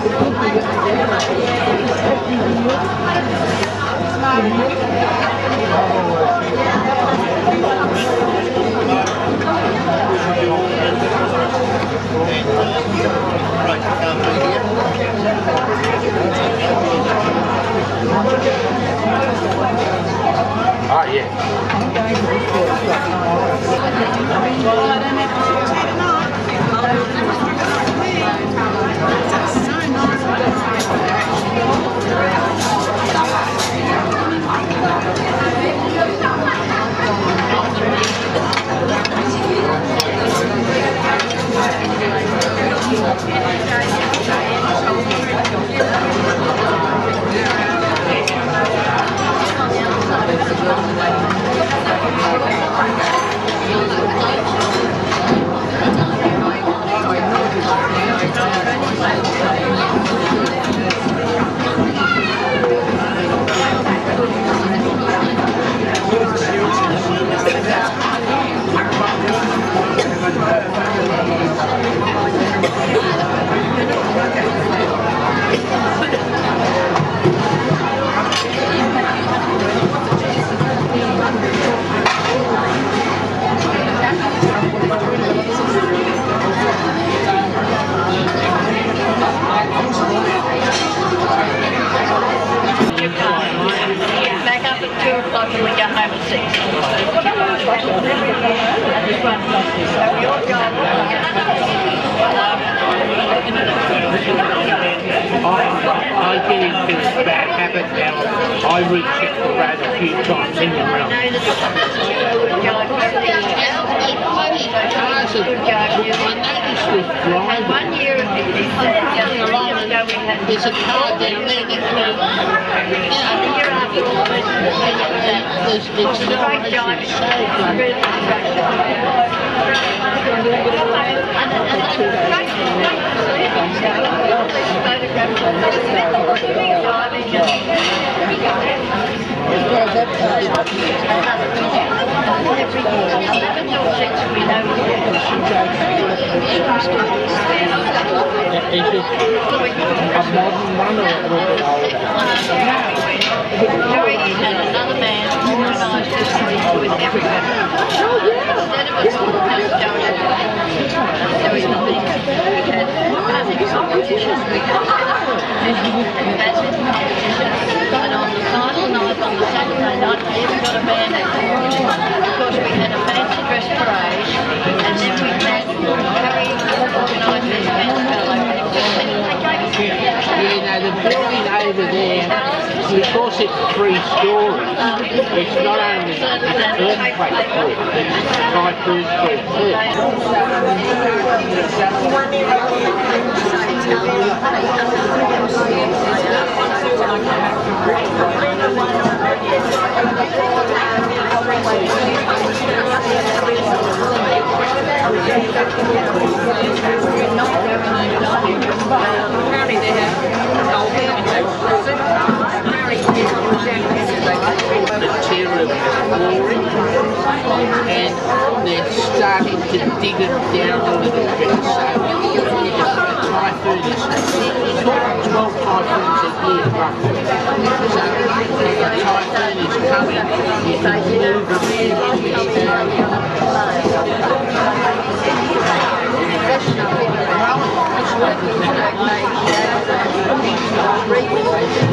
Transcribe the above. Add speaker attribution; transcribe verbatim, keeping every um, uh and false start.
Speaker 1: Oh, yeah.
Speaker 2: Back up at two o'clock and we get home at six.
Speaker 1: I, I get into a bad habit now. I recheck the road a few times in the round.
Speaker 2: And one year,
Speaker 1: there's a car down there that
Speaker 2: the year after,
Speaker 1: there's acceleration Is this a modern one or a little bit older?
Speaker 2: Harry had another man organised this with everyone. Instead of a small-house donor, there was nothing. We had music competitions, we had badminton competitions, and on the final night, on the Saturday night, we even got a band act. Of course, we had a fancy dress parade, and then we had Harry organised this fancy ballet.
Speaker 1: Yeah, now the building over there, because it's three stories, it's not only it's earthquake proof, it's typhoon proof too. Material flooring, and they're starting to dig it down a little bit. So the typhoon is twelve typhoons a year roughly. So the typhoon is coming, you can move it in this area. That's